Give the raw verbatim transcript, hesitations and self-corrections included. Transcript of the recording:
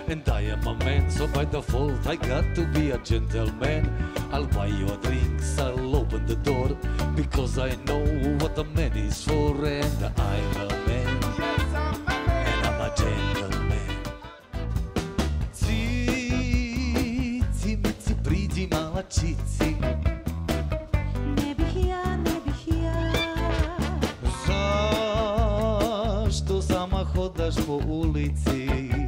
And I am a man, so by default I got to be a gentleman. I'll buy you a drinks, I'll open the door, because I know what a man is for. And I'm a man, and I'm a gentleman. Cici, mici, priđi mala čici. Ne bih ja, ne bih ja. Zašto sama hodaš po ulici?